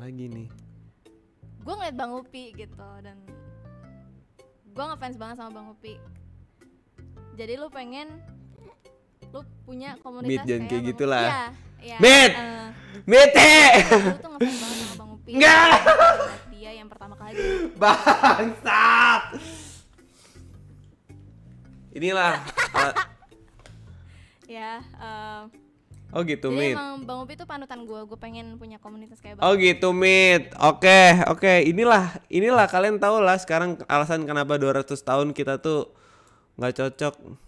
lagi nih? Gue ngeliat Bang Upi gitu, dan gue ngefans banget sama Bang Upi. Jadi lu pengen lu punya komunitas Mit, jangan kayak Bang gitulah. Upi. Iya. Mit! Mite! Lu tuh ngefans banget sama Bang Upi. Enggak! Dia yang pertama kali. Bangsat! Inilah. Ya. Oh gitu, Jadi Mit. emang Bang Upi tuh panutan gue pengen punya komunitas kayak Bang Oh Upi. gitu, Mit. Oke. Inilah kalian tahu lah sekarang alasan kenapa 200 tahun kita tuh nggak cocok.